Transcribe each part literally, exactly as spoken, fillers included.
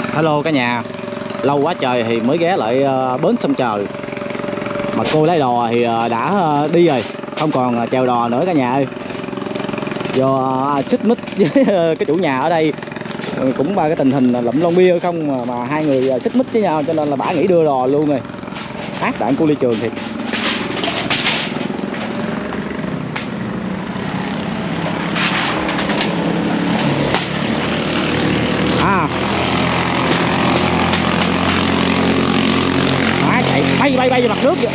Hello cả nhà, lâu quá trời thì mới ghé lại bến Sông Trời. Mà cô lái đò thì đã đi rồi, không còn chèo đò nữa cả nhà ơi. Do xích mích với cái chủ nhà ở đây, cũng ba cái tình hình lụm lon bia không mà, mà hai người xích mích với nhau, cho nên là bả nghỉ đưa đò luôn rồi. Ác đạn cô ly trường thiệt. À, má chạy bay bay bay vào mặt nước vậy.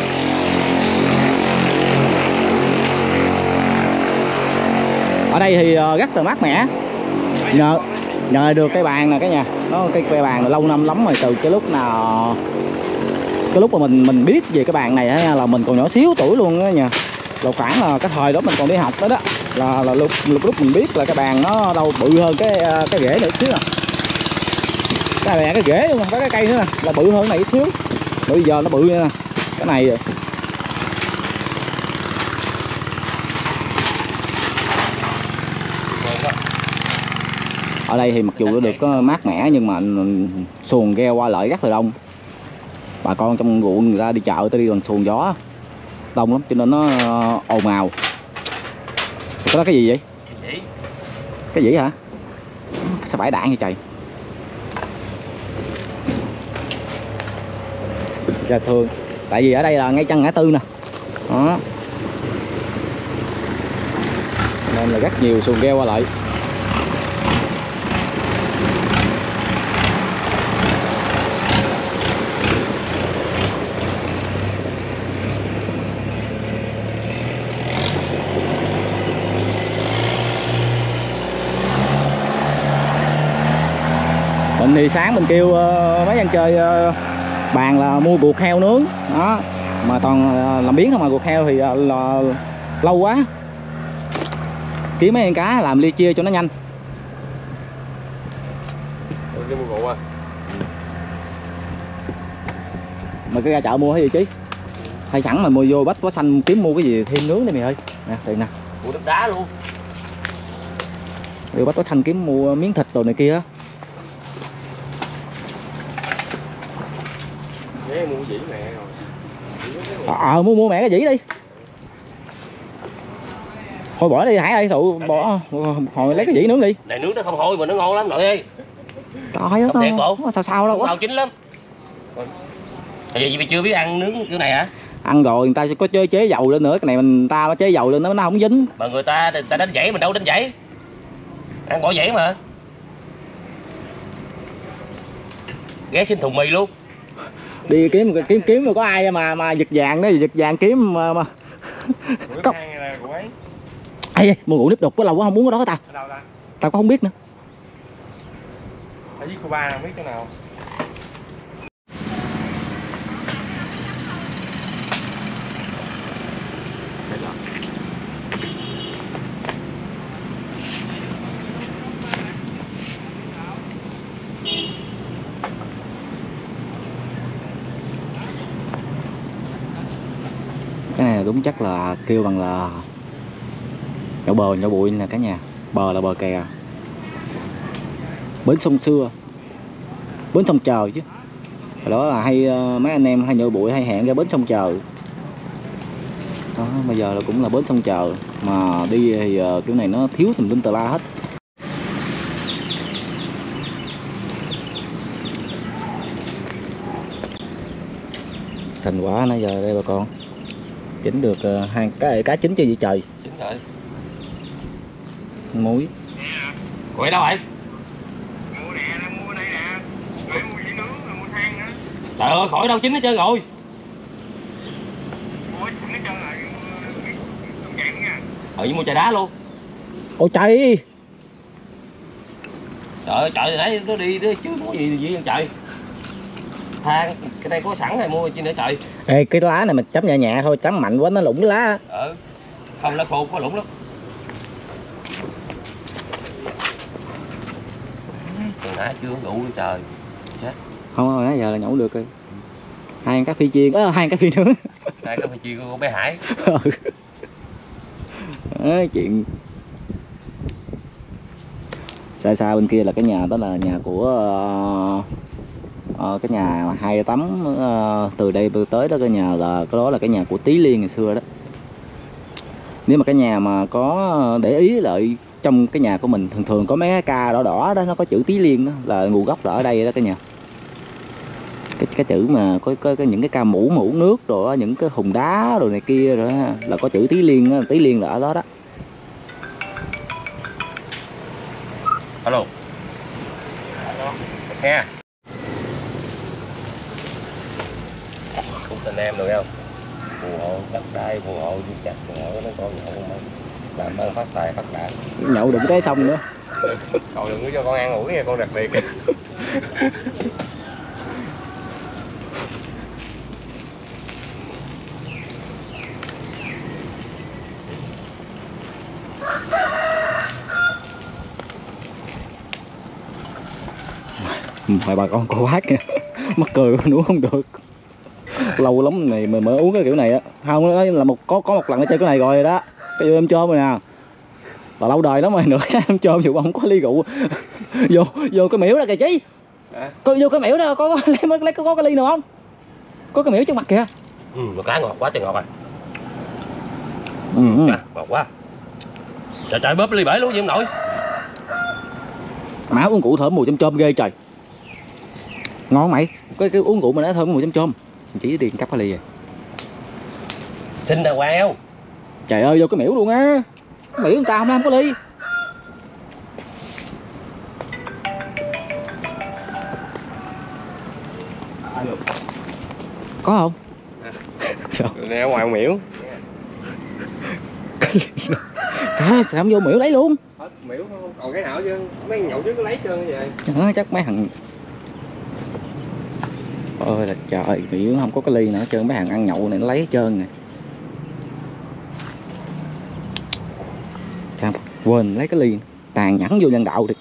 Ở đây thì rất là mát mẻ, nhờ nhờ được cái bàn nè cả nhà. Nó cái cây bàn là lâu năm lắm rồi, từ cái lúc nào cái lúc mà mình mình biết về cái bàn này á, là mình còn nhỏ xíu tuổi luôn đó nha. Là khoảng là cái thời đó mình còn đi học đó đó, là, là lúc, lúc lúc mình biết là cái bàn nó đâu bự hơn cái cái rễ nữa xíu à. Cái này cái rễ luôn, có cái cây nữa nè, là bự hơn này ít xíu. Bây giờ nó bự nha, cái này rồi. Ở đây thì mặc dù nó được có mát mẻ nhưng mà xuồng ghe qua lại rất là đông. Bà con trong ruộng người ta đi chợ tới đi bằng xuồng gió đông lắm, cho nên nó ồn ào. Cái đó cái gì vậy? Cái gì hả? Sao bãi đạn vậy trời? Dạ thường, tại vì ở đây là ngay chân ngã tư nè, đó, nên là rất nhiều xuồng ghe qua lại. Mình thì sáng mình kêu uh, mấy anh chơi uh, bàn là mua ruột heo nướng đó, mà toàn uh, làm biến không, mà ruột heo thì uh, là lâu quá, kiếm mấy con cá làm ly chia cho nó nhanh. Cái mua rượu à? Mày cứ ra chợ mua cái gì chứ? Hay sẵn mà mua vô Bách Hóa Xanh kiếm mua cái gì thêm nướng đây mày ơi. Nè, tiền nè. Mua đất đá luôn. Vô Bách Hóa Xanh kiếm mua miếng thịt đồ này kia á. Ghé mua cái dĩ mẹ rồi. Ờ, à, mua mua mẹ cái dĩ đi. Thôi bỏ đi Hải ơi, tụ bỏ hồi lấy cái dĩ nướng đi. Này nướng nó không hôi mà nó ngon lắm nội ơi. Trời ơi, nó sao sao đâu quá. Sao chín lắm. Bây giờ mày chưa biết ăn nướng kiểu này hả? Ăn rồi người ta có chế chế dầu lên nữa, cái này mình ta nó chế dầu lên nó nó không dính. Mà người ta người ta đánh dãy, mình đâu đánh dãy. Ăn bỏ dãy mà. Ghé xin thùng mì luôn. Đi kiếm kiếm kiếm mà có ai mà mà giật vàng đó, giật vàng kiếm mà, mà. Cốc. Ê, mua rượu nếp đục có lâu quá không muốn cái đó ta. Ở đâu ta? Tao cũng không biết nữa. Ở với cô ba không biết chỗ nào. Cái này đúng chắc là kêu bằng là nhậu bờ nhậu bụi nè cả nhà. Bờ là bờ kè, bến sông xưa, bến sông Trời chứ. Hồi đó là hay mấy anh em hay nhậu bụi hay hẹn ra bến sông Trời đó. Bây giờ là cũng là bến sông Trời mà đi thì kiểu này nó thiếu tùm lum tà la hết. Thành quả nãy giờ đây bà con chỉnh được uh, hai cái cá chín chưa vậy trời? Chín rồi. Muối. Quậy đâu vậy? Mua nè, đang mua đây nè. Rồi mua gì nướng, rồi mua than nữa. Trời ơi, khỏi đâu chín hết trơn rồi. Mua chín hết trơn rồi, không dạng nha. Ờ, với mua trà đá luôn. Ôi trời. Trời ơi, trời thấy nó đi đó chứ có gì gì trời. Than, cái đây có sẵn rồi mua chi nữa trời. Ê, cái lá này mình chấm nhẹ nhẹ thôi, chấm mạnh quá nó lủng cái lá. Ừ. Không lá khô có lủng lắm. Từ nãy chưa có rượu nữa trời. Chết. Không, hồi nãy giờ là nhậu được rồi. Hai cái phi chiên, à, hai cái phi nướng. Hai cái phi chiên của bé Hải. Đấy, chuyện Xa xa bên kia là cái nhà, đó là nhà của uh, uh, cái nhà hai tấm uh, từ đây tới đó, cái nhà là cái đó là cái nhà của Tí Liên ngày xưa đó. Nếu mà cái nhà mà có để ý lại trong cái nhà của mình, thường thường có mấy cái ca đỏ đỏ đó, nó có chữ Tí Liên đó, là nguồn gốc là ở đây đó cả nhà. Cái cái chữ mà có, có, có những cái ca mũ mũ nước rồi đó, những cái hùng đá rồi này kia rồi đó, là có chữ Tí Liên đó, Tí Liên là ở đó đó. Alo. Alo. Nghe. Cũng tình em được không? Phù hộ đất đai, phù hộ du chặt, phù hộ nó con nhậu không? Làm ơn phát tài phát đạt. Nhậu đừng tới xong nữa. Cậu đừng có cho con ăn ngủ nha, con đặc biệt. Mời bà con cô bác nha. Mắc cười con uống không được. Lâu lắm này mình mới uống cái kiểu này á. Không, đó là một có có một lần nó chơi cái này rồi đó. Cái vô em chôm rồi nè. Là lâu đời lắm rồi nữa em chôm dù không có ly rượu. Vô vô cái miễu đó kìa chí. À? Có vô cái miễu đó có, có lấy lấy có, có cái ly nào không? Có cái miễu trên mặt kìa. Ừ, nó cá ngọt quá trời ngọt rồi. Ừ, à, ngọt quá. Trời trời bóp ly bể luôn vậy ông nội. Má uống rượu thơm mùi chôm chôm ghê trời. Ngon mày, cái cái uống rượu mà nó thơm mùi chôm chôm. Chỉ đi cắp cái ly rồi. Xin đàng hoàng không? Trời ơi vô cái miễu luôn á. Miễu người ta không làm có ly. Có không? Sao? Nè ở ngoài miễu. Sao sao không vô miễu lấy luôn? Hết miễu không còn cái nào chứ, mấy nhậu chứ có lấy trơn vậy. Đó, chắc mấy thằng ôi là trời, miễu không có cái ly nữa trơn, mấy thằng ăn nhậu này nó lấy hết trơn rồi. Sao quên lấy cái ly, tàn nhẫn vô nhân đạo thì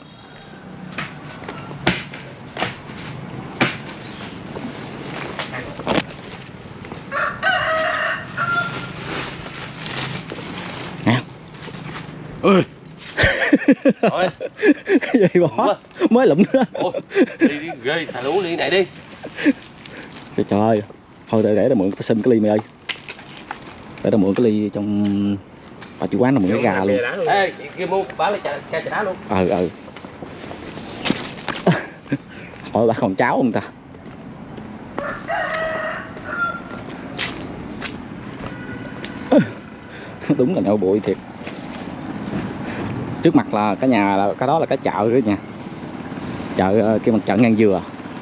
nè. Ơi. Rồi. Cái gì bỏ mới lụm nữa. Ủa, đi đi ghê, thằng uống ly này đi. Trời trời, thôi để để tao mượn, tao xin cái ly mày ơi. Để tao mượn cái ly trong bà chủ quán, tao mượn cái gà luôn. Ê, kia mua bả lấy chai trà đá luôn. Ừ ừ. Hỏi bà còn cháu không ta? Đúng là nhậu bụi thiệt. Trước mặt là cái nhà, là cái đó là cái chợ đó nha. Chợ kia, mặt chợ ngang dừa.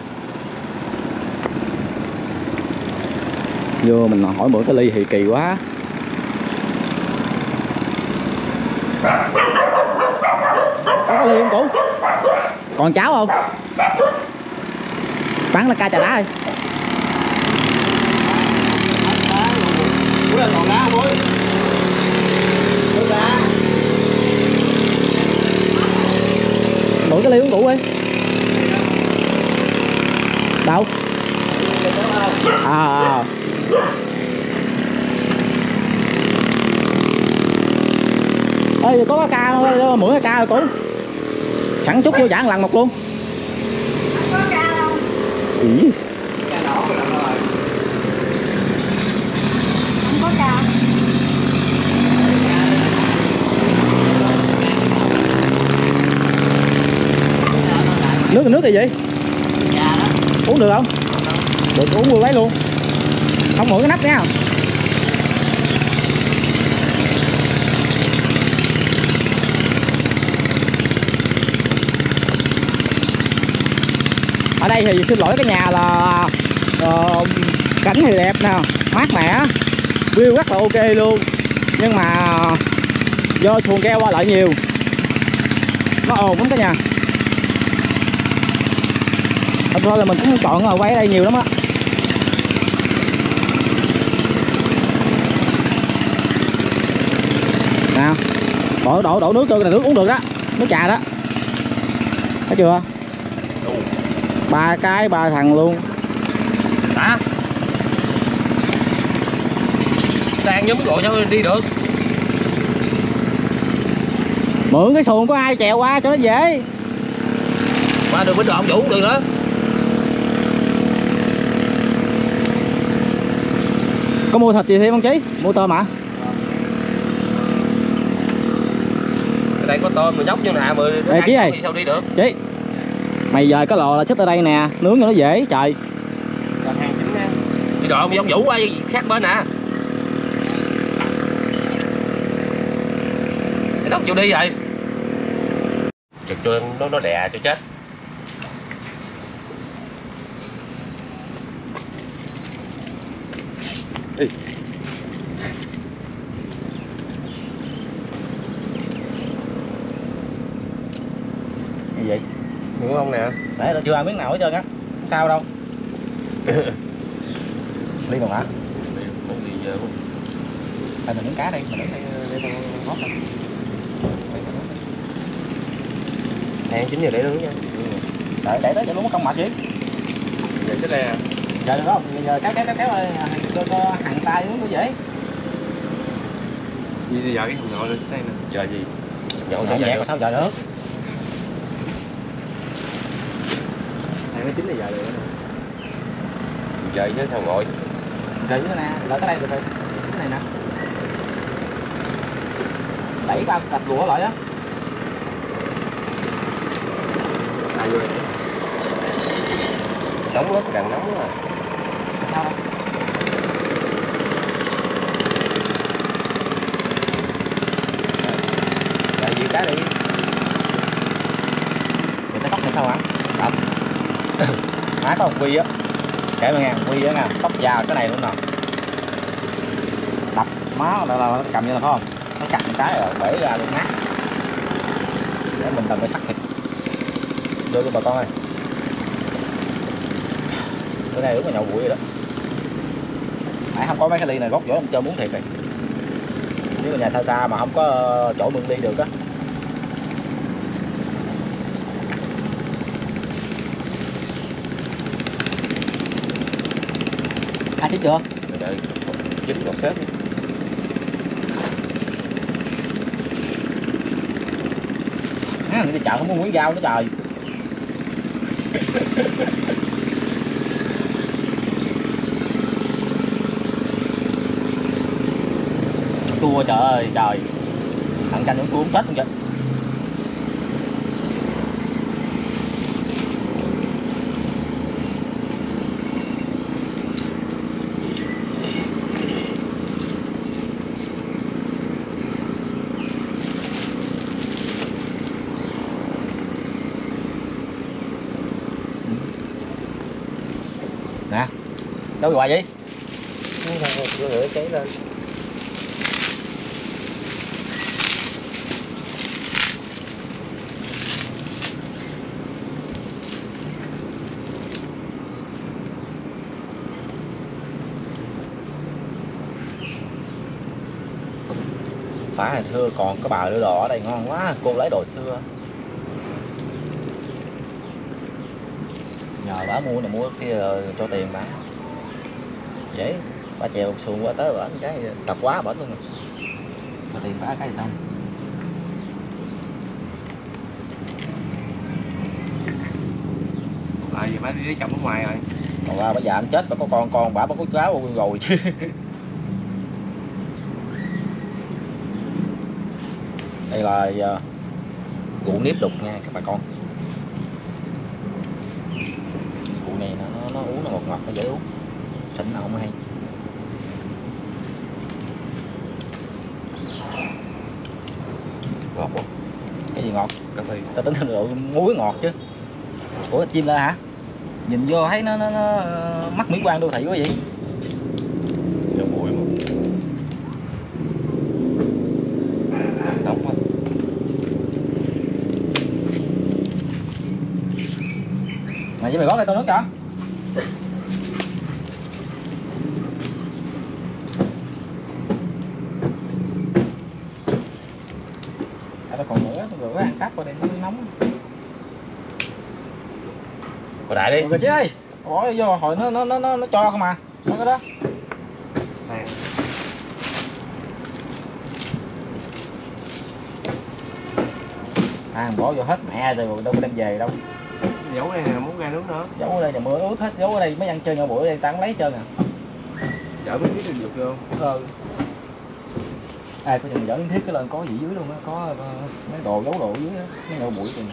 Vô mình hỏi mượn cái ly thì kỳ quá. Có cái ly không cụ? Còn cháo không? Bán là ca trà đá đi. Ủa là còn đá không ơi? Mượn cái ly uống rượu đi. Đâu? À, à. Ê, có cái ca không? Mượn cái ca rồi cụ. Sẵn chút vô giảng lần một luôn. Có ca không? Ý. Ca đỏ rồi rồi. Không có ca. Nước nước gì vậy? Dạ đó. Uống được không? Được, uống vừa lấy luôn. Không mượn cái nắp nha. Ở đây thì xin lỗi cái nhà là uh, cảnh thì đẹp nè, mát mẻ, view rất là ok luôn. Nhưng mà do xuồng keo qua lại nhiều, nó ồn lắm cả nhà. Thật ra là mình cũng chọn là quay ở đây nhiều lắm á. Nào, đổ đổ đổ nước cho cái nước uống được đó, nước trà đó. Thấy chưa? Ba cái ba thằng luôn. Hả? Đang nhóm gọi sao đi được? Mượn cái xuồng có ai chèo qua cho nó dễ. Qua đường Bến Đò ông Vũ đường nữa. Có mua thịt gì thêm không Chí? Mua tôm hả? Ở đây có tôm mà nhóc như nè, mười Ê, Chí ơi. sao đi được? Chí, mày giờ có lò là xích ở đây nè, nướng cho nó dễ trời. Còn hàng chính nha. Đi đò ông Vũ qua khác bên nè. Nó chịu đi vậy. Chừng cho nó nó đè cho chết. Đi. Như vậy. Đúng không nè? Để tao chưa ăn miếng nào hết trơn á. Không sao đâu. Ly một hả? Đi đi giờ. Thôi mình nướng cá đi, mình nướng đây để tao ngót thôi. Hàng chín giờ để nướng nha. Đợi để đó cho nó không mệt gì. Giờ chết nè. Giờ được không? Giờ kéo kéo kéo kéo cho cho hàng tay nướng nó dễ. Gì giờ cái thằng nhỏ lên đây nè. Giờ gì? Nhậu Sao sao vậy? giờ? Sao giờ được? Hai mươi chín là giờ được nè. Giờ chứ sao ngồi. Rồi chứ nè, đợi cái đây được rồi. Cái này nè. Đẩy qua cặp lụa lại á. Ai vô đây? Nóng lắm, càng nóng rồi. Sao đâu? Giờ gì cá đi. Người ta tóc này sao hả? Không. Má có một quy á. Kể mà nghe, quy á nha, tóc già cái này luôn nè. Đập má là, là cầm như là phải không? Nó chặt một cái rồi bể ra luôn nát. Để mình cần phải sắc thịt. Đưa cho bà con ơi. Bữa nay đúng là nhậu bụi rồi đó. Nãy không có mấy cái ly này gót vỏ ông chơi muốn thiệt rồi. Nếu mà nhà xa xa mà không có chỗ mượn ly được á. Ăn chín chưa? Đợi chín còn xếp đi. À, đi chợ không có muối rau nữa trời. Chua trời ơi trời. Thằng canh nó cuốn chết luôn chứ. Nè, đâu rồi vậy? Đưa lửa cháy lên. Phải hồi xưa còn có bà đưa đồ ở đây ngon quá, cô lấy đồ xưa. Nhờ bà mua này mua kia cho tiền bà. Dễ, bà chèo xuồng qua tới bển cái tập quá bển luôn rồi. Cho tiền bà cái xong. Lại gì má đi chồng ở ngoài rồi. Còn qua bà già anh chết bà có con con bà bà có cháu rồi chứ. Đây là uh, rượu nếp đục nha các bà con. Rượu này nó, nó, nó uống nó ngọt ngọt nó dễ uống. Xịn nào không hay. Ngọt không? Cái gì ngọt? Cà phê. Ta tính rượu muối ngọt chứ. Ủa chim la hả? Nhìn vô thấy nó, nó, nó mắc mỹ quan đô thị quá vậy. Cho bụi mà. Nóng quá. Này với mày gót đây tao nước cho. Tao còn nữa, tao rửa ăn cắp qua đây nó nóng. Còn đại đi. Rồi chứ ơi, bỏ vô hồi nó nó nó nó, nó cho không à. Nó cái đó. Này. À bỏ vô hết mẹ rồi đâu có đem về đâu. Giấu đây nè, muốn ra nước nữa. Giấu ở đây là mưa ướt hết, giấu ở đây mấy ăn chơi nhau bụi ở đây ta không lấy trơn à. Chở mấy thiết được không? Ừ. Ai có chừng dở miếng thiết cái lên có gì dưới luôn á, có uh, mấy đồ giấu đồ dưới á, mấy đồ bụi kìa.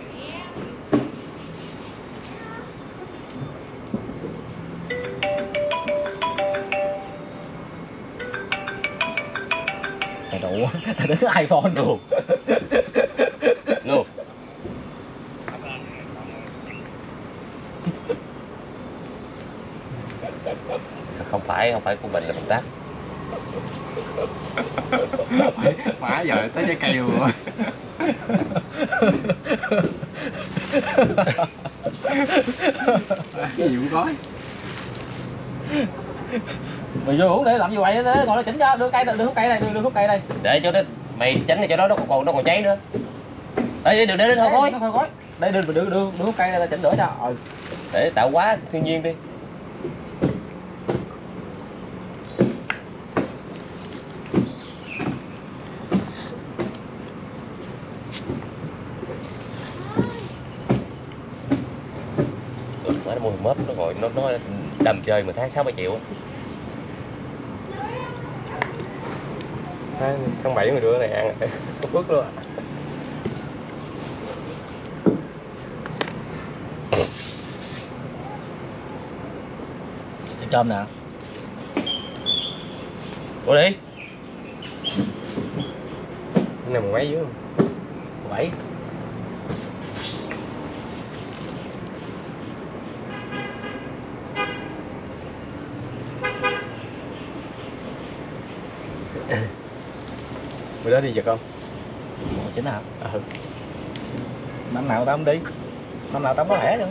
Thầy đủ, thầy đứng iPhone Luôn. Luôn. Không phải, không phải của mình là mình tắt. Má giờ tới trái cây luôn rồi. Cái gì cũng có. Mày vô uống để làm gì vậy thế? Ngồi đó chỉnh cho, đưa cây, đưa hút cây đây, đưa, đưa hút cây đây. Để cho nó mày tránh cho nó nó còn nó còn cháy nữa. Đây đừng để nó thôi khói. Nó thôi khói. Đây đưa đưa đưa, đưa hút cây đây chỉnh lửa cho. Ờ. Để tạo hóa thiên nhiên đi. Nó mua mớp nó gọi nó nó đầm chơi mà tháng sáu bảy triệu á. Tháng bảy mà đứa này ăn có phước luôn. Trôm nè. Ủa đi. Cái này một mấy dưới không? Bảy. Bữa đó đi giật không? Chính hả? Ừ. Năm nào tao không đi. Năm nào tao không có thẻ nữa.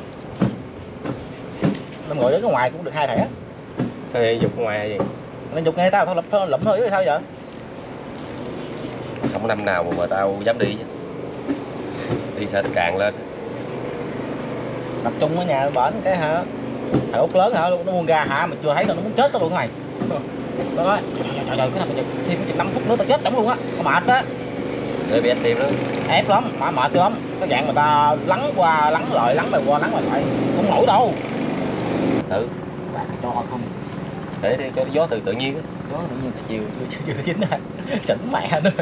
Năm ngồi đứng ở ngoài cũng được hai thẻ. Sao vậy? Giục ngoài hay gì? Nên dục nghe tao tao lụm lụm thôi chứ sao vậy? Không có năm nào mà, mà tao dám đi chứ. Đi sợ nó càng lên. Tập trung ở nhà bển cái hả? Thằng Út lớn hả? Nó buông ra hả? Mà chưa thấy đâu nó muốn chết tao luôn mày. Đó ơi. Trời trời cái thằng mày thêm cái năm phút nữa tao chết chổng luôn á. Tao mệt á. Để bị anh tìm đó. Ép lắm, mệt mệt lắm. Cái dạng người ta lắng qua lắng lại, lắng lại qua lắng lại lại. Không nổi đâu. Ừ. Bạn cho không? Để đi cho gió từ tự nhiên á. Gió tự nhiên cái chiều chưa chưa, chưa chín ra. Xỉn mẹ nữa.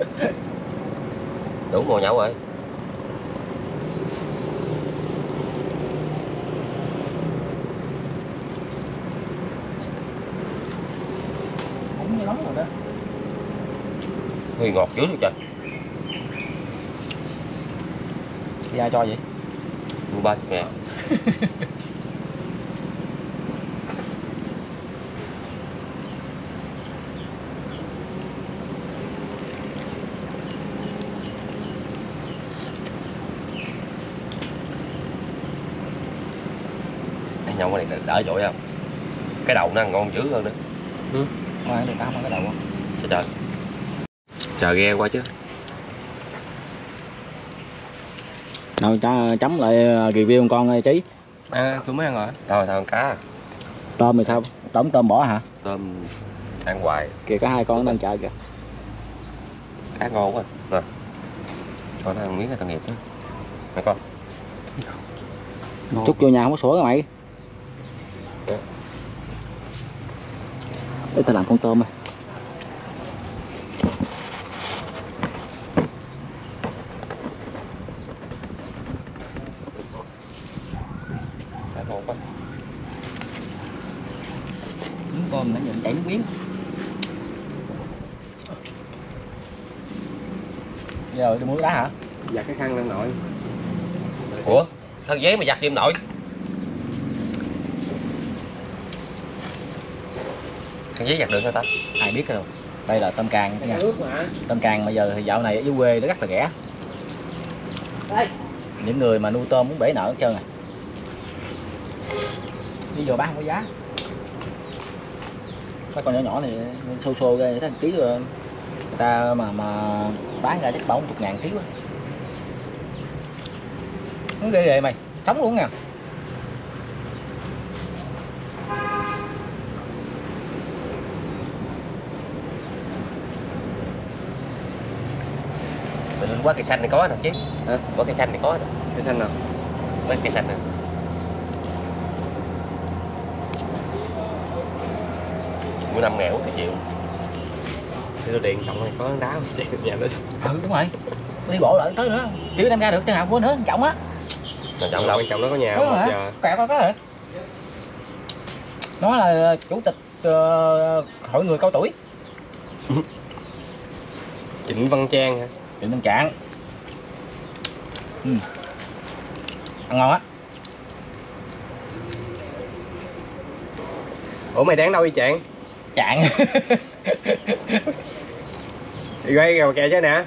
Đủ ngồi nhậu rồi. Cũng như lắm rồi đó. Hơi ngọt dữ luôn trời. Thì ai cho vậy? Mua ba mươi ngàn. Cái nhậu này đỡ dội không? Cái đầu nó ăn ngon dữ hơn nữa. Ừ. Không ăn được tao không ăn cái đầu không? Trời trời. Chờ ghe qua chứ. Đâu cho chấm lại review con con ơi Chí. À, tôi mới ăn rồi. Thôi thôi ăn cá. Tôm thì sao? Tóm tôm bỏ hả? Tôm ăn hoài. Kìa có hai con đang chờ kìa. Cá ngon quá. Nè. Cho nó ăn miếng cái tội nghiệp đó. Nè con. Chút vô nhà không có sủa rồi mày. Dạ. Để tao làm con tôm à. Cá ngon quá. Miếng tôm nó nhìn chảy nước miếng. Giờ đi mua đá hả? Giặt cái khăn lên nội. Ủa? Thân giấy mà giặt giùm nội. Khăn giấy giặt được hả ta? Ai biết đâu. Đây là tôm càng nha. Nước mà. Tôm càng mà giờ thì dạo này ở dưới quê nó rất là rẻ. Đây. Những người mà nuôi tôm muốn bể nợ hết trơn à. Đi vô bán không có giá. Mấy con nhỏ nhỏ này xô xô ra thấy ký rồi. Người ta mà mà bán ra chắc bốn mươi ngàn ký quá. Nó ghê ghê mày, sống luôn nha. Mình quá cây xanh này có nè chứ. Hả? Có cây xanh này có nè. Cây xanh nào? Mấy cây xanh nè. Mua năm ngàn cái triệu. Thì tôi điện trọng này có đá không? Nhà nó. Ừ đúng rồi. Đi bộ lại tới nữa. Chứ đem ra được trường học của nữa trọng á. Mà trọng đâu, trọng nó có nhà không một hả? giờ. Kẹo có hả? Nó là chủ tịch uh, hội người cao tuổi. Trịnh Văn Trang hả? Trịnh Văn Trạng. Ừ. Ăn ngon á. Ủa mày đang đâu đi Trạng? Trạng. Đi quay gầu kè chứ nè.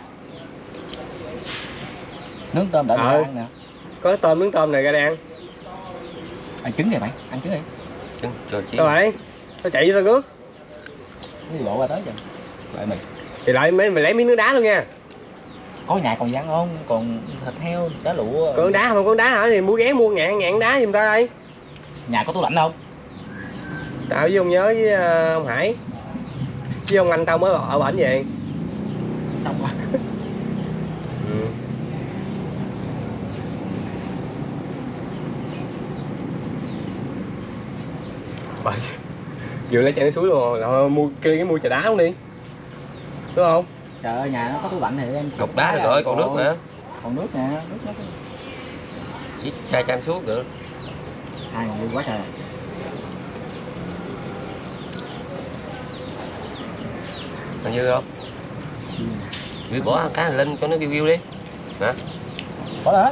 Nướng tôm đợi ờ. mình ăn nè. Có tôm nướng tôm này ra đây ăn. Ăn trứng kìa mày, ăn trứng đi. Trứng cho chị. Đâu rồi? Tao chạy với tao rước. Đi bộ ra tới giờ. Lại mày. Thì lại mày, mày lấy miếng nước đá luôn nha. Có nhà còn ăn không? Còn thịt heo, cá lụa. Còn đá không? Con đá hả? Thì mua ghé mua ngàn ngàn đá giùm tao đây. Nhà có tủ lạnh không? Tao với ông Nhớ với uh, ông Hải với ông anh tao mới ở bển về. Xong quá. Ừ. Bởi vừa lấy chạy suối luôn rồi, mua kia cái mua trà đá không đi. Đúng không? Trời ơi, nhà nó có tủ lạnh thì em Cục đá rồi, còn nước nữa. Còn nước nè, nước nó Với chai chăm suốt nữa. hai người quá trời. Còn như không? Ừ. Gửi bỏ cá lên cho nó kêu kêu đi. Hả? Bỏ đó.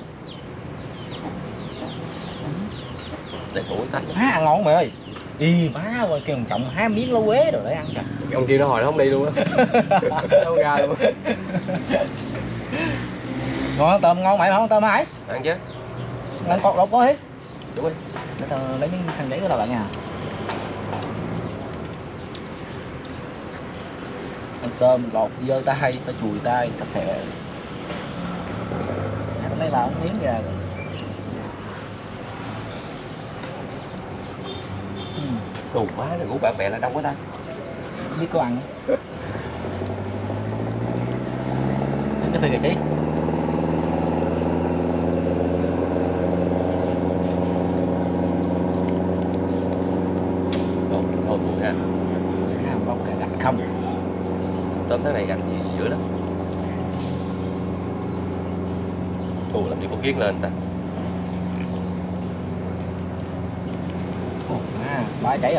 Để củ tách. Má ăn ngon mày ơi. Y má ơi, kêu trọng hai miếng lấu quế rồi để ăn kìa. Ông kia nó hồi nó không đi luôn á. Đâu ra luôn. Ngon tôm ngon mày không tôm Hải? Ăn chứ. Ăn cột lột có hết. Đúng rồi. Để tao lấy miếng khăn giấy của tao bạn nha. Ăn tôm lột dơ tay, tao chùi tay sạch sẽ. Tao lấy vào miếng kìa. Đủ quá rồi, ngủ bạn bè là đông quá ta. Không biết có ăn. Cái phê kìa chị. Ồ, ồ, buồn ha. À, bông kìa gạch không. Tôm thế này gạch gì dữ lắm. Ồ, làm gì có kiến lên ta. Ồ, à, ba chảy rồi.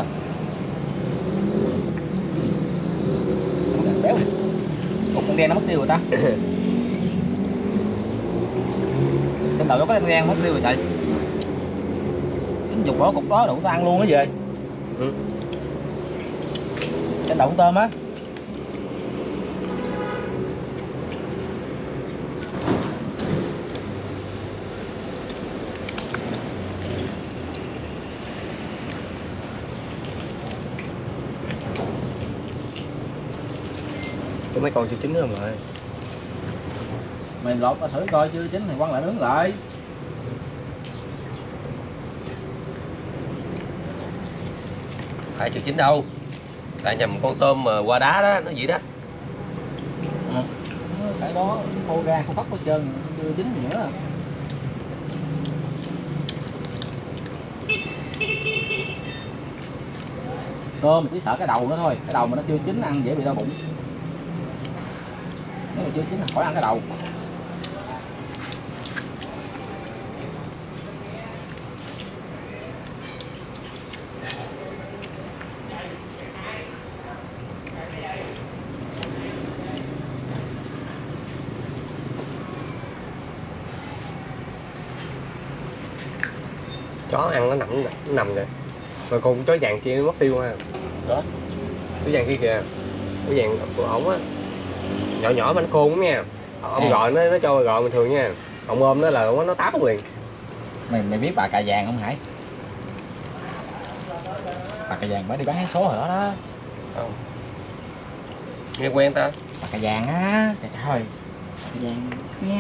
Béo. Cục con đen nó mất tiêu rồi ta. Trong đầu nó có con đen mất tiêu rồi trời. Tính dục bỏ cục đó đủ tao ăn luôn á về. Ừ. Trên đầu con tôm á. Có mấy con chưa chín không rồi. Mình lột ra thử coi chưa chín thì quăng lại nướng lại. Phải chưa chín đâu. Tại nhầm con tôm mà qua đá đó, nó vậy đó. Ừ. Cái đó khô ra không tóc hết trơn, chưa chín gì nữa. Tôm mình chỉ sợ cái đầu nó thôi, cái đầu mà nó chưa chín ăn dễ bị đau bụng. Nếu mà chưa chín là khỏi ăn cái đầu. Chó ăn nó nằm nó nằm kìa. Rồi con chó vàng kia nó mất tiêu ha. Đó. Chó vàng kia kìa. Chó vàng của ổng á. Nhỏ nhỏ mà nó khôn lắm nha. Ông à. Gọi nó nó cho gọi bình thường nha. Ông ôm nó là nó táp liền. Mày mày biết bà cà vàng không Hải? Bà cà vàng mới đi bán vé số hồi đó đó. Không. Nghe quen ta. Bà cà vàng á. Trời trời. Bà cà vàng nghe.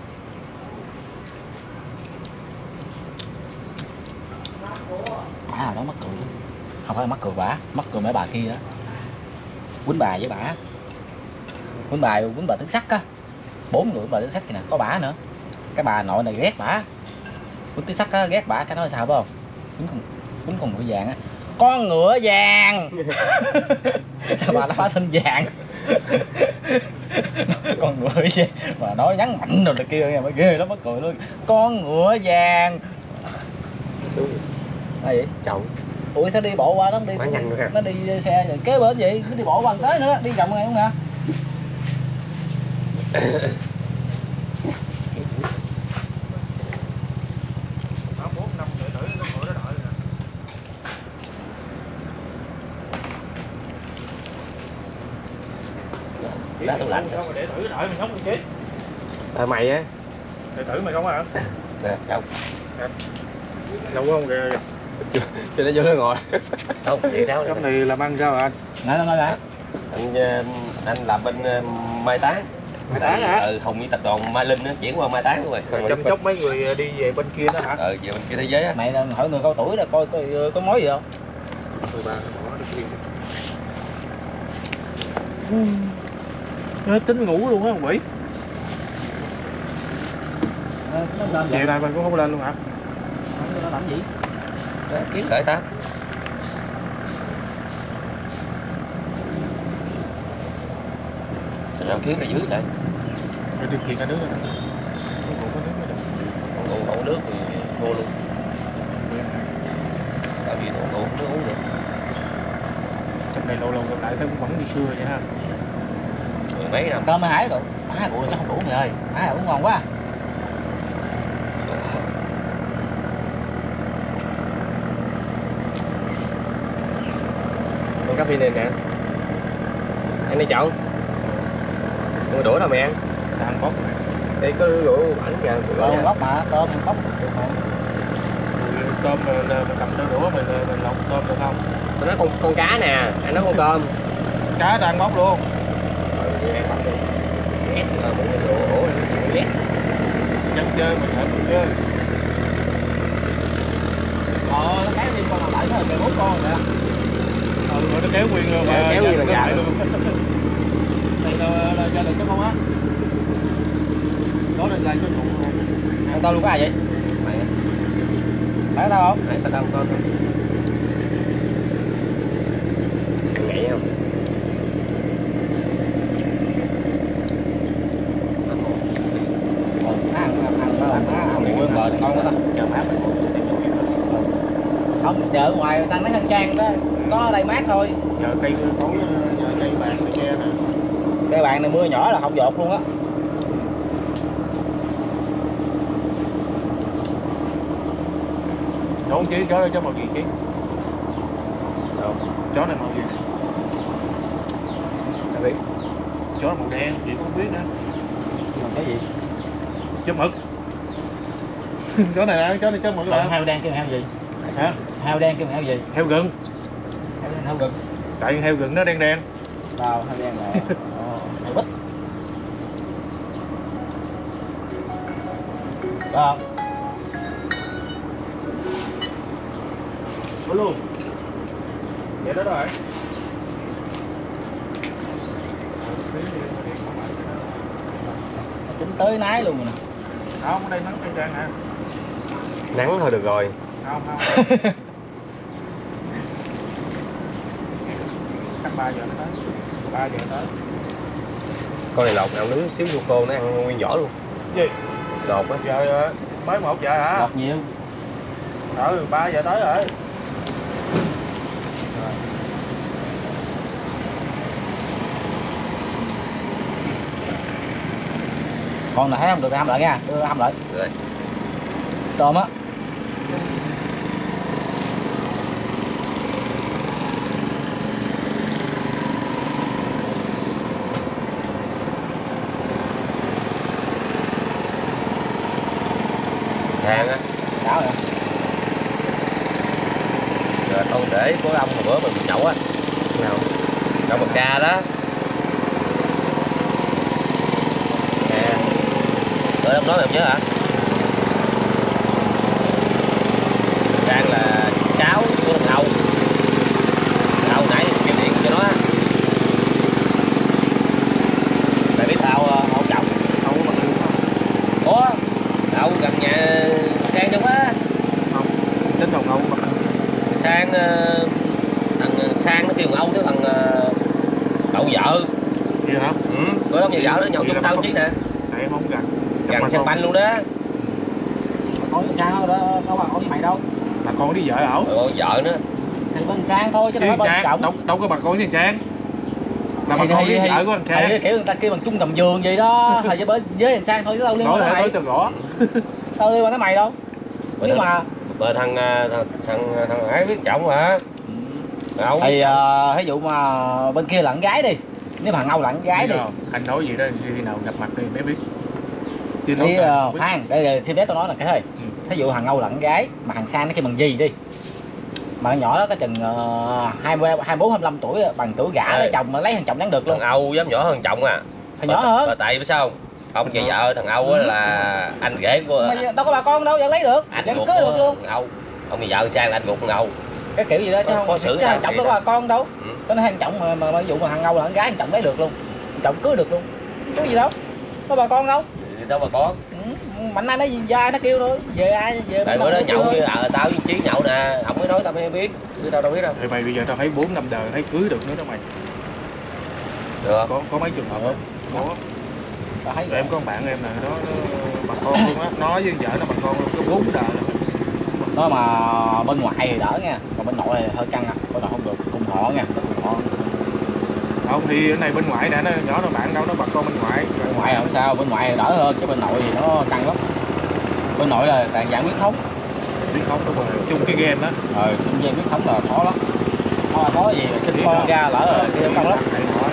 Bả hồi đó mắc cười. Không phải mắc cười bả, mắc cười mấy bà kia đó. Quýnh bà với bả. Quýnh bà, quýnh bà tứ sắc á. Bốn người bà tứ sắc kìa nè, có bả nữa. Cái bà nội này ghét bả. của Tí Sắt á, ghét bả cái nói sao phải không? Quýnh con quýnh con ngựa vàng á, con ngựa vàng. Bà nó phá thân vàng. Con ngựa vàng mà nói nhắn mạnh rồi là kia nghe, mới ghê lắm, mất cười luôn. Con ngựa vàng. Xuống Ai vậy? chậu Ủa sao đi bộ qua đó, đi quá nhanh nữa kìa. nó đi xe rồi kế bên vậy, cứ đi bộ qua tới nữa, đi vòng này không nè. Đó, bốn năm rưỡi rưỡi nó ngồi đó đợi rồi. Đá tủ lạnh. Sao mà để thử đợi mình không chứ? À, mày á Để thử mày không hả? nè chậu Lâu không kìa. cho nó vô nó ngồi không vậy đâu Trong này làm ăn sao hả anh? Nãy nói lại. anh ờ, anh làm bên ờ, mai táng Mai Táng hả? ừ, Hùng với tập đoàn Mai Linh nó chuyển qua mai táng luôn rồi Chăm sóc mấy người đi về bên kia đó hả? ờ về bên kia thế giới á. Mày là hỏi người cao tuổi là coi coi có mối gì không? mười ba bỏ đi kia. Nó tính ngủ luôn á ông Bỉ. Nó lên Chiều nay mình cũng không lên luôn hả? nó làm gì? Đó, kiến cởi ta sao kiến ở dưới vậy Để đi kiện cả nước rồi. Không có nước nữa đâu. ngủ ngủ nước thì thua luôn tại vì ngủ ngủ nước uống được Trong này lâu lâu gặp lại thấy cũng vẫn như xưa vậy ha. mười mấy năm Cơm mới hái rồi. Má cụ chắc không đủ mày ơi. Má cũng ngon quá. con cá phi này nè anh đi chọn mua đũa đâu mày ăn Đang bốc. đây có đũa ảnh kìa Tôm gốc mà, tôm ăn cốc. Tôm mình cầm đôi đũa mình mình lọc tôm được không? tôi nói con con cá nè anh nói con tôm Cá đang bốc luôn. ừ, đi ăn bắt đi ghét rồi muốn cái đũa ủa ghét Dân chơi mình hãy mình chơi. Ờ, nó kéo đi con nào lại nó là bốn con rồi. Ừ, rồi nó kéo nguyên luôn mà kéo nguyên là nó dài lại luôn Đây là, là gia đình chứ không á. Đó là lại cái trụ luôn. Ăn tôm luôn có ai vậy? mày Phải tao không? nãy tao tao con ăn nhảy không Ờ, nó ăn ăn ăn nó làm nó ăn bụi bên bờ ngon quá ta. Chờ mát mình Không, chợ ngoài tăng mấy khăn trang đó, có ở đây mát thôi. Giờ cây cối, giờ cây bàn cây tre nè. Cây bạn này mưa nhỏ là không dột luôn á. Chó chí, chó đây chó màu gì chí? Đâu, chó này màu gì? sao biết Chó màu đen, chị cũng không biết nữa. Còn cái gì? Chó mực. Chó này nè, chó này chó mực Còn là heo đen kêu heo gì? hả? Heo đen kêu heo gì? Heo rừng. Heo đen heo rừng. Tại heo rừng nó đen đen. Đâu, heo đen là ờ, heo bích. Có không? Có luôn. Vậy đó rồi. Nó tính tới nái luôn rồi nè. Không, ở đây nắng cây trang nè. nắng thôi được rồi Không, không. Chắc ba giờ nó tới. ba giờ tới. con này lột nào nướng xíu vô cô nó ăn nguyên vỏ luôn Gì? lột á Giờ mới một giờ hả? Ngọt nhiều. Ừ, ba giờ tới rồi. Con này thấy không được hâm lại nha, đưa hâm lại. rồi Tôm á. hàng á Đảo rồi. rồi con để của ông hồi bữa mình nhậu á nào trong một ca đó nè đợi ông nói mày nhớ hả đang là cháu của thằng Hậu Hậu nãy kêu điện cho nó mày biết tao Hậu trọng Không có bằng đường không? ủa Hậu gần nhà Trang đâu á Sang thằng Sang nó kêu thằng Âu nó thằng cậu vợ. Gì hả? Ừ, có đó nhiều vợ nó nhậu chung tao chí nè. Tại em không gần. Gần sân banh luôn đó. Con Sang đó đâu bằng con với mày đâu. Bà con đi vợ ẩu. Ừ, vợ nữa. Thì bên Sang thôi chứ đâu phải bên Trọng. Đâu, đâu có bà con với Trang. Là bà con với vợ của anh Trang. Kiểu người ta kêu bằng chung cầm giường gì đó, hay với với anh Sang thôi chứ đâu liên quan tới mày. Nói cho rõ. Đâu liên quan tới mày đâu. Nhưng mà Bên thằng thằng thằng thằng ấy biết Trọng hả? Ừ. Thì uh, ví dụ mà bên kia là con gái đi, nếu mà thằng Âu là con gái đi. Anh nói gì đó khi nào gặp mặt thì mới biết. Thì uh, khoan, đây thì bé tôi nói là cái thôi. Ừ. Thí dụ thằng Âu là con gái mà thằng Sang nó kêu bằng gì đi. Mà nhỏ đó cái chừng uh, hai mươi bốn hai mươi lăm tuổi bằng tuổi gả lấy chồng mà lấy thằng chồng đáng được luôn. Thằng Âu dám nhỏ hơn Trọng à. Thằng nhỏ hơn. Mà tại biết sao không? Ông về vợ thằng Âu á là anh rể của. Mà đâu có bà con đâu vẫn lấy được. Anh vẫn cưới được luôn. Thằng Âu. Ông về vợ Sang là anh ruột thằng Âu. Cái kiểu gì đó chứ không. Có xử thằng Trọng đâu có bà con đâu. Ừ. Cho nên thằng Trọng mà mà ví dụ mà thằng Âu là con gái thằng Trọng lấy được luôn. Thằng Trọng cưới được luôn. Có gì đâu. Có bà con đâu. Đâu bà con. Ừ. Mạnh nay nó gì ra nó kêu thôi. Về ai về tại bữa đó nhậu với à, tao với Chí nhậu nè, không mới nói tao mới biết. Chứ tao đâu biết đâu. Thì mày bây giờ tao thấy bốn năm đời thấy cưới được nữa đó mày. Được. Có có mấy trường hợp không? Có. Tao thấy em có bạn em nè, đó bà con luôn á, nói với vợ nó bà con luôn, có bốn đời rồi. Nó mà bên ngoài thì đỡ nha, còn bên nội thì hơi căng á, bên nội không được, cùng họ nha, cùng họ. Không thì cái này bên ngoại nè, nó nhỏ nó bạn đâu, nó bà con bên ngoại. Bên ngoại không sao, bên ngoại thì đỡ hơn, chứ bên nội thì nó căng lắm. Bên nội là toàn dạng huyết thống. Huyết thống đúng rồi, chung cái game đó. Ờ, chung game huyết thống là khó lắm. Khó là khó gì, sinh con ra lỡ rồi, kia căng lắm.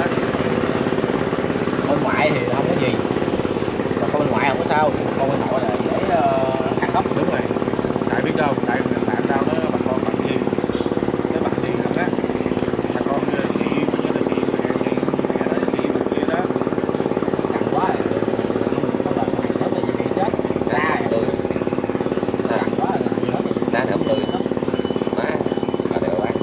Bên ngoại thì không có gì. Còn con bên ngoại không có sao, con bên nội là dễ căng lắm. Đúng rồi. Tại biết đâu, tại bạn tao nó bà con bằng gì, cái bằng gì nữa á, bà con đi như là đi mẹ đi mẹ đó đi kia đó, Căng quá rồi, không là thằng sớm là gì bị chết, ra rồi, căng quá rồi, nói gì Nè thấm lười lắm, má, bà đều bán.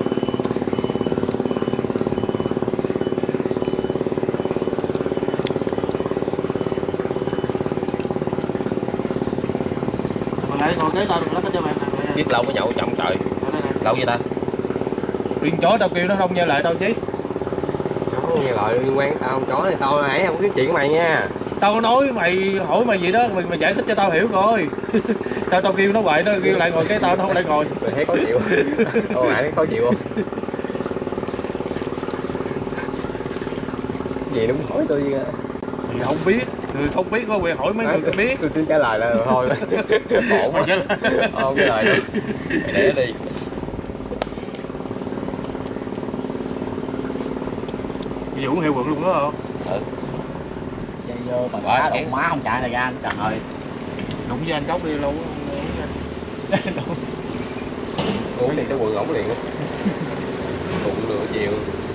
lại ngồi kế tao nó có cho bạn nè. Biết lâu mới nhậu chậm trời. Lâu vậy ta? Riêng chó tao kêu nó không nghe lời tao chứ. Chó nghe lời liên quan tao không chó này tao nãy không có cái chuyện của mày nha. Tao nói mày hỏi mày gì đó mày, mày giải thích cho tao hiểu coi. Tao tao kêu nó vậy nó kêu lại ngồi kế tao nó không lại ngồi. Mày thấy khó chịu. Ô mày thấy khó chịu không? Gì nó muốn hỏi tôi gì Thì không biết, người không biết có quyền hỏi mấy người biết. Tôi cứ trả lời là thôi. Ổn quá. Không cái lời luôn. Mày để đi. Vụ hiệu quận luôn đó không? Ừ. dây vô bằng đá đụng má không chạy này ra trời ơi. Đụng với anh Cốc đi lâu. Uống đi tới quần ổng liền á. Đụng nửa chiều.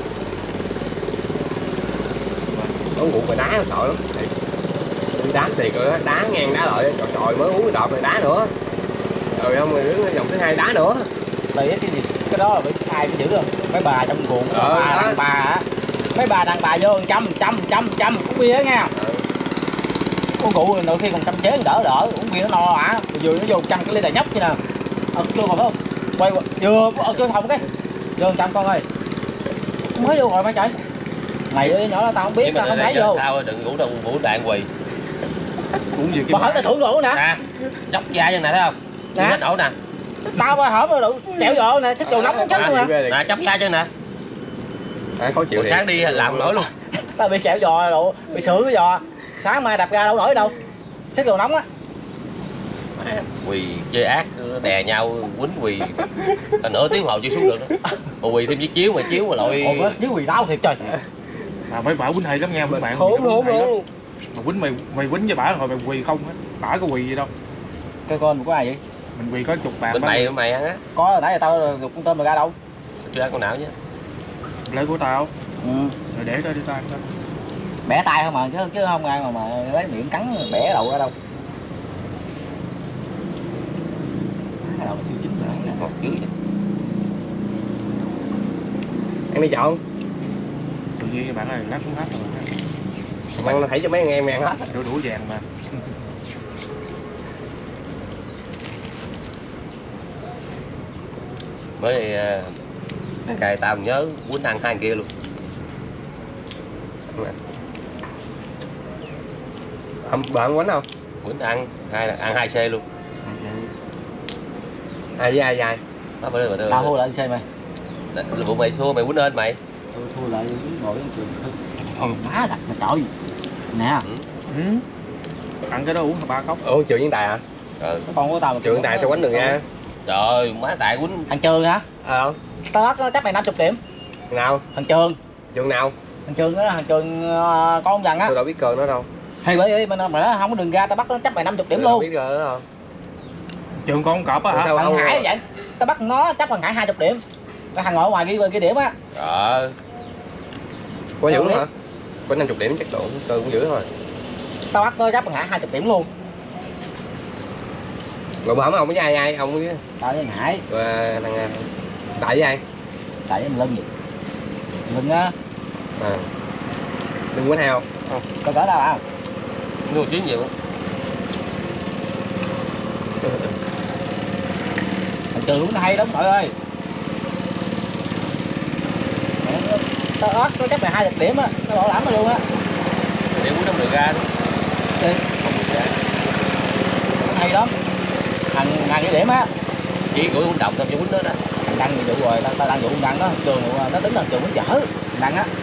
Có ngủ mà đá sợ lắm. Đá thiệt rồi đó, đá ngang đá lại, trời trời mới uống cái đợt này đá nữa. Rồi không rồi đứng vòng thứ hai đá nữa. Tại cái gì cái đó là bị ai cái dữ không? Mấy bà trong cuồng ờ, bà đàn bà á. Mấy bà đàn bà vô trăm trăm trăm trăm uống bia á nha. Ừ. Uống rượu đôi khi còn trăm chế đỡ đỡ, uống bia nó no hả? Vừa nó vô trăm cái ly tài nhấp chứ nè. Ờ chưa còn không? Quay vừa ở chưa phòng cái. Vô trăm con ơi. Mới vô rồi mấy trời. Này với nhỏ đó tao không biết, tao không thấy vô. Sao đừng ngủ đâu ngủ đạn quỳ. Uống gì bà hỏi tao thử rượu nè. Nè, chóc da chân nè thấy không? Nè. Hết nổi nè. Tao bà hỏi mà rượu chẹo rượu nè, sức đồ nóng chết luôn nè. Nè, chóc da chân nè. À, khó chịu sáng đi làm nổi luôn. Tao bị chẹo giò rồi, bị sữa cái giò. Sáng mai đạp ra đâu nổi đâu. Sức đồ nóng á. Quỳ chơi ác đè nhau quýnh quỳ nửa tiếng hồ chưa xuống được nữa. Mà quỳ thêm chiếc chiếu mà chiếu mà lội. Ồ, chiếu quỳ đau thiệt trời. À mấy bà quýnh hay lắm nha mấy bạn. Hổn hổn luôn. Mà quýnh mày mày quýnh với bả rồi mày quỳ không á. Bả có quỳ gì đâu. Cái con có ai vậy? Mình quỳ có chục bàn. Bên mày bên mày ăn á. Có nãy giờ tao dục con tôm mày ra đâu? Chưa ăn con nào chứ. Lấy của tao. Ừ. Rồi để cho đi tao ăn cho. Bẻ tay không mà chứ chứ không ăn mà, mà lấy miệng cắn bẻ đầu ra đâu. Cái đầu nó chưa chín rồi nè, ngọt dưới vậy. Ăn đi chọn. Tự nhiên các bạn ơi, lát cũng hết rồi. Ăn nó thấy cho mấy anh em ăn hết. Đủ đủ vàng mà. mới uh, cài tao nhớ quýnh ăn hai kia luôn. Không, bà không quýnh không? Quýnh ăn, hai ăn hai xe luôn. Ai với ai với ai? Tao thua lại xe mày. Là vụ mày thua mày quýnh lên mày. Tôi thua lại ngồi trên trường. Ôi má đặt mà trời. Nè. Ừ. Ừ. Ăn cái đó uống ba cốc. Ủa Trường Nhân Tài hả? Trời. Cái con của tao mà Trường Nhân Tài sao quánh được nha. Trời ơi, má Tài quýnh. Thằng Trường hả? Ờ không? Tao bắt chắc mày năm mươi điểm. Thằng nào? Thằng Trường. Trường nào? Thằng Trường đó, thằng Trường uh, con dần á. Tôi đâu biết cờ nó đâu. Hay bởi vì mà nó không có đường ra tao bắt nó chắc mày năm mươi điểm Tôi luôn. biết cờ nó đâu. Trường con cọp á hả? Thằng không... Hải vậy. Tao bắt nó chắc bằng Hải hai mươi điểm. Cái thằng ngồi ở ngoài ghi ghi điểm á. Ờ. Có dữ hả? Có năm mươi điểm chắc độ cơ cũng dữ thôi. Tao bắt nó chắc bằng Hải hai mươi điểm luôn. Rồi bữa ông với ai ai ông với Tao với Hải. rồi thằng Đại với ai? Tại với Lưng. Lưng á. À. Đừng quên heo. Không. Có cỡ đâu à? Mua chuyến gì không? Thằng Trường nó hay lắm mọi ơi. Tao ớt nó chắc mày hai mươi điểm á, nó bảo lắm luôn á. Điểm cuối năm được ra thôi. Không được ra. Nó hay lắm. Thằng ngàn cái điểm á. Chỉ gửi cũng đồng thôi cho quýnh đó đó. Thằng Đăng thì vụ rồi, tao tao đang vụ Đăng đó, Trường nó tính là Trường cũng dở. Đăng á.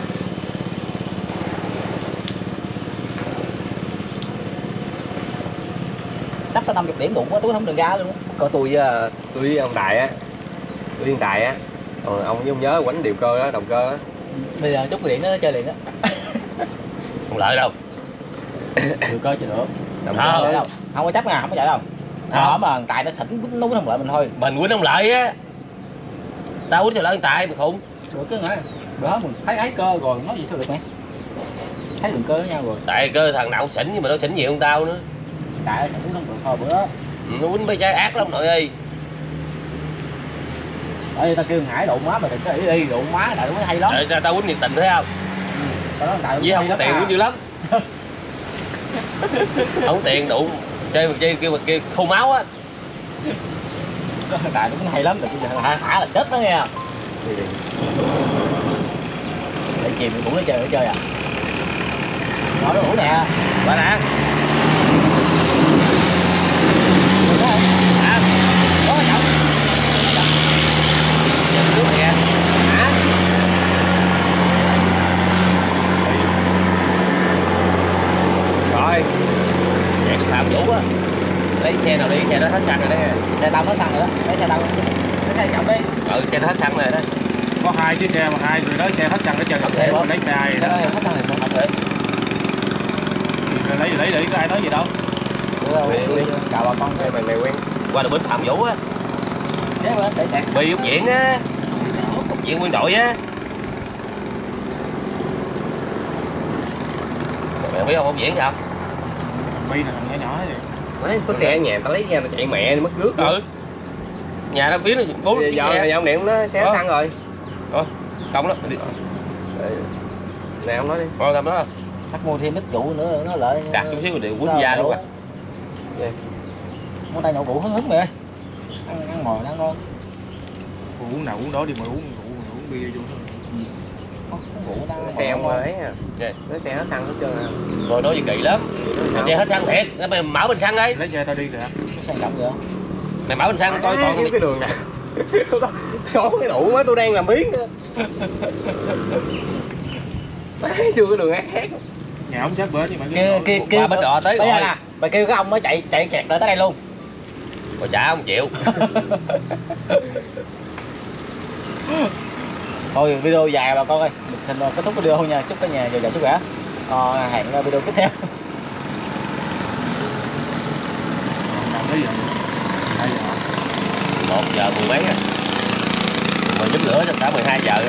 Chắc tao năm mươi điểm đủ quá, tôi không đường ra luôn á. Có tôi với tôi với ông Đại á. Tôi với Đại á. Còn ông với ông nhớ quánh điều cơ á, động cơ á. Bây giờ chút cái điện nó chơi liền á. Không lợi đâu. Điều cơ chơi nữa. Động Không, cơ đâu. Không có chấp nha, không có chạy đâu. Ờ mà tại nó xỉn nó quýnh không lại mình thôi. Mình quýnh ông Lợi á. Tao quýnh cho Lợi Tài mày khùng. Được cái ngã. Đó mình thấy ấy cơ rồi, nói gì sao được mẹ. Thấy đường cơ với nhau rồi. Tại cơ thằng nào cũng xỉn nhưng mà nó xỉn nhiều hơn tao nữa. Tại nó không được thôi bữa đó. Ừ, nó quýnh mấy trái ác lắm nội ơi. Ê tao kêu Hải độ má mà đừng có ý đi, độ má tại nó mới hay lắm. Tại tao quýnh nhiệt tình thấy không? Ừ, tao nói tại Với không có tiền quýnh dữ lắm. Không có tiền đủ chơi mà chơi kêu mà kêu khô máu á. Tại nó cũng hay lắm, đừng có thả thả là chết đó nghe. Để chìm cũng nó chơi nó chơi à. Nói nó ngủ nè. Quá nè. À, có cái chậu. Nước này kìa. Hả? Rồi. Vậy cái Phạm Vũ á. Lấy xe nào đi, xe đó hết xăng rồi đó nghe. Xe tao hết xăng rồi đó, lấy xe tao. Lấy xe chậu đi. Ừ, xe đó hết xăng rồi đó. Có hai chiếc xe mà hai người đó xe hết xăng hết trơn. Không thể Lấy xe ai đó. Hết xăng rồi không thể. Lấy lấy lấy có ai nói gì đâu. Chào bà con Mày mày quen. Qua được bến Phạm Vũ á. Để để để. Bi Úc Diễn á. Úc Diễn Nguyên đội á. Mày biết không Úc Diễn sao? Bi là nhỏ nhỏ vậy. Đấy, có xe ở nhà tao lấy ra tao chạy mẹ đi mất nước. Ừ. Nhà tao biết nó bốn giờ giờ ông điện nó xe xăng rồi. Thôi, không đó. Nè ông nói đi. Coi tao nói. Chắc mua thêm ít vụ nữa nó lợi. Đặt chút xíu để quýnh da luôn à. Món tay nhậu rượu hứng hứng mày ơi. Ăn ăn mồi nó ngon. Uống nào uống đó đi mà uống rượu uống bia vô. Xe ông ấy à. Nó xe hết xăng hết trơn à. Rồi nói gì kỳ lắm. Xe hết xăng thiệt, mày mở bình xăng đi. Lấy xe tao đi kìa. Xe trọng vậy. Mày mở bình xăng coi còn cái đường nè. Số cái đủ quá tôi đang làm biến nữa. Đấy, chưa cái đường ác khác. Nhà ông chết bữa nhưng mà kia kia kia qua bến đò tới rồi. Nè, mày kêu cái ông mới chạy chạy kẹt lại tới đây luôn. Rồi trả không chịu. Thôi video dài bà con ơi, mình kết thúc video thôi nha, chúc cả nhà dồi dào sức khỏe. Ờ, hẹn video tiếp theo. Mấy giờ? hai giờ. một giờ mười mấy á. Mình giúp lửa cho cả mười hai giờ.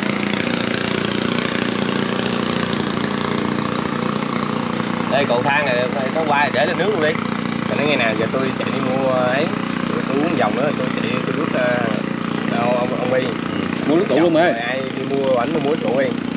Đây cầu thang này nó qua để lên nước luôn đi. Cho nên ngày nào giờ tôi chạy đi mua ấy, tôi uống vòng nữa tôi chạy tôi rút uh, ông ông ông Bi Mua nước tủ luôn mày. ai đi mua ảnh mua muối trụ đi.